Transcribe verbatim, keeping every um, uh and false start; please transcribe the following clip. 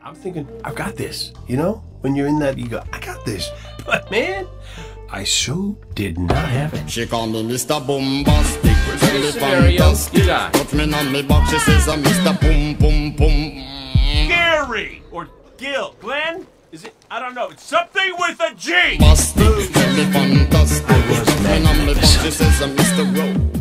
I'm thinking, I've got this. You know, when you're in that, you go, I got this. But man, I so did not have it. She call me Mister Bombastic, Here's the scenario. You got touch me on me back, she says I'm Mister Boom Boom Boom. Gary or Gil, Glenn? Is it? I don't know. It's something with a G. Bombastic, tell me fantastic, touch me on me back, she says I'm Mister Rowe.